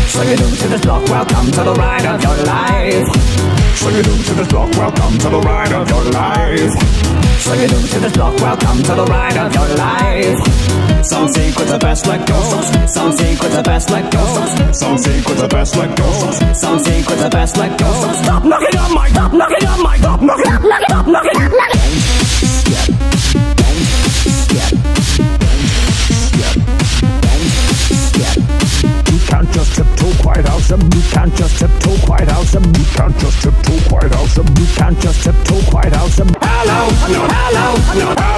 So you're new to this block, welcome to the ride of your life. So you're new to this block, welcome to the ride of your life. So you're new to this block, welcome to the ride of your life. Some secrets are best let go. Some secrets are best let go. Some secrets are best let go. Some secrets are best let go. Stop knocking on my, stop knocking on my, stop knocking, stop knocking. You can't just tiptoe quite awesome. You can't just tiptoe quite awesome. You can't just tiptoe quite awesome. You can't just tiptoe quite awesome. Hello, hello, hello, hello.